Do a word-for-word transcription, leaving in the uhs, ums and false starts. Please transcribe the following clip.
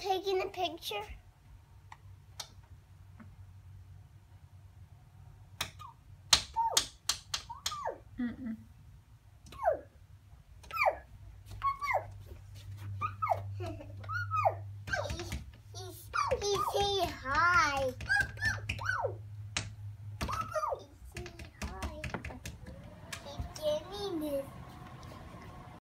taking a picture? Mm-mm. He's, he's, he's saying hi. He's saying hi. He's getting this.